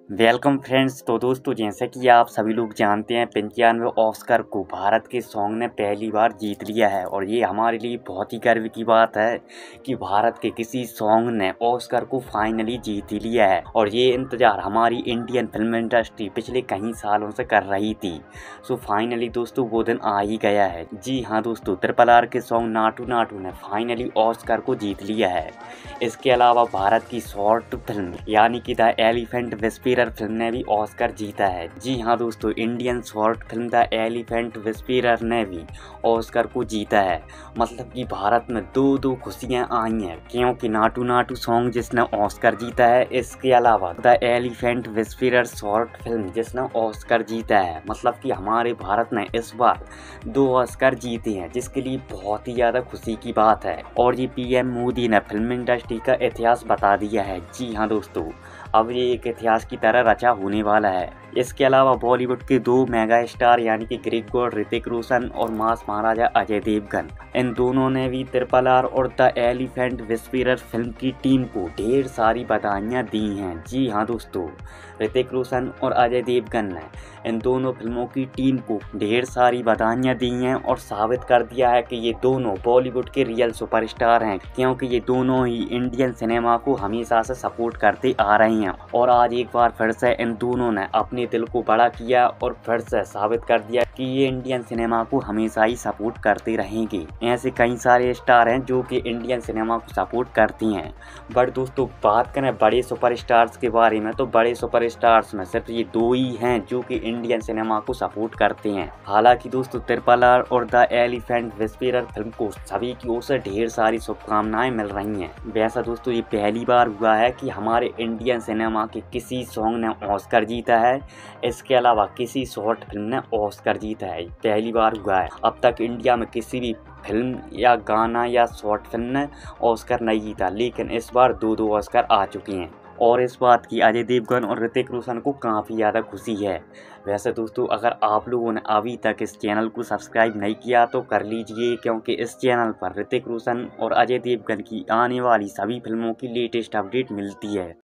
Welcome friends. तो दोस्तों, जैसे कि आप सभी लोग जानते हैं, 95 ऑस्कर को भारत के सॉन्ग ने पहली बार जीत लिया है और ये हमारे लिए बहुत ही गर्व की बात है कि भारत के किसी सॉन्ग ने ऑस्कर को फाइनली जीत ही लिया है। और ये इंतजार हमारी इंडियन फिल्म इंडस्ट्री पिछले कई सालों से कर रही थी। सो फाइनली दोस्तों वो दिन आ ही गया है। जी हाँ दोस्तों, RRR के सॉन्ग नाटू नाटू ने फाइनली ऑस्कर को जीत लिया है। इसके अलावा भारत की शॉर्ट फिल्म यानी कि द एलिफेंट विस्पेरर फिल्म ने भी ऑस्कर जीता है। जी हाँ दोस्तों, Indian short film the elephant whisperer ने भी ऑस्कर को जीता है। मतलब कि भारत में दो दो खुशियां आई हैं, क्योंकि नाटू नाटू सॉन्ग जिसने ऑस्कर जीता है, इसके अलावा the elephant whisperer short film जिसने ऑस्कर जीता है। मतलब कि हमारे भारत ने इस बार 2 ऑस्कर जीते हैं, जिसके लिए बहुत ही ज़्यादा खुशी की बात है। और ये पीएम मोदी ने फिल्म इंडस्ट्री का इतिहास बता दिया है। जी हाँ दोस्तों, अब ये एक इतिहास की तरह रचा होने वाला है। इसके अलावा बॉलीवुड के 2 मेगा स्टार यानी कि ग्रेट गॉड ऋतिक रोशन और मास महाराजा अजय देवगन, इन दोनों ने भी RRR और द एलिफेंट विस्पेरर फिल्म की टीम को ढेर सारी बधाइयाँ दी हैं। जी हाँ दोस्तों, ऋतिक रोशन और अजय देवगन ने इन दोनों फिल्मों की टीम को ढेर सारी बधाइयाँ दी हैं और साबित कर दिया है कि ये दोनों बॉलीवुड के रियल सुपरस्टार हैं, क्योंकि ये दोनों ही इंडियन सिनेमा को हमेशा से सपोर्ट करते आ रहे हैं। और आज एक बार फिर से इन दोनों ने अपने दिल को बड़ा किया और फिर से साबित कर दिया कि ये इंडियन सिनेमा को हमेशा ही सपोर्ट करते रहेंगे। ऐसे कई सारे स्टार हैं जो कि इंडियन सिनेमा को सपोर्ट करती हैं। बट दोस्तों, बात करें बड़े सुपरस्टार्स के बारे में, तो बड़े सुपरस्टार्स में सिर्फ ये 2 ही हैं जो कि इंडियन सिनेमा को सपोर्ट करते हैं। हालांकि दोस्तों, RRR और द एलिफेंट विस्पेरर फिल्म को सभी की ओर से ढेर सारी शुभकामनाएं मिल रही हैं। वैसा दोस्तों, ये पहली बार हुआ है कि हमारे इंडियन सिनेमा के किसी सॉन्ग ने ऑस्कर जीता है। इसके अलावा किसी शॉर्ट फिल्म ने ऑस्कर जीता है, पहली बार हुआ है। अब तक इंडिया में किसी भी फिल्म या गाना या शॉर्ट फिल्म ने ऑस्कर नहीं जीता, लेकिन इस बार 2-2 ऑस्कर आ चुके हैं। और इस बात की अजय देवगन और ऋतिक रोशन को काफ़ी ज़्यादा खुशी है। वैसे दोस्तों, अगर आप लोगों ने अभी तक इस चैनल को सब्सक्राइब नहीं किया तो कर लीजिए, क्योंकि इस चैनल पर ऋतिक रोशन और अजय देवगन की आने वाली सभी फिल्मों की लेटेस्ट अपडेट मिलती है।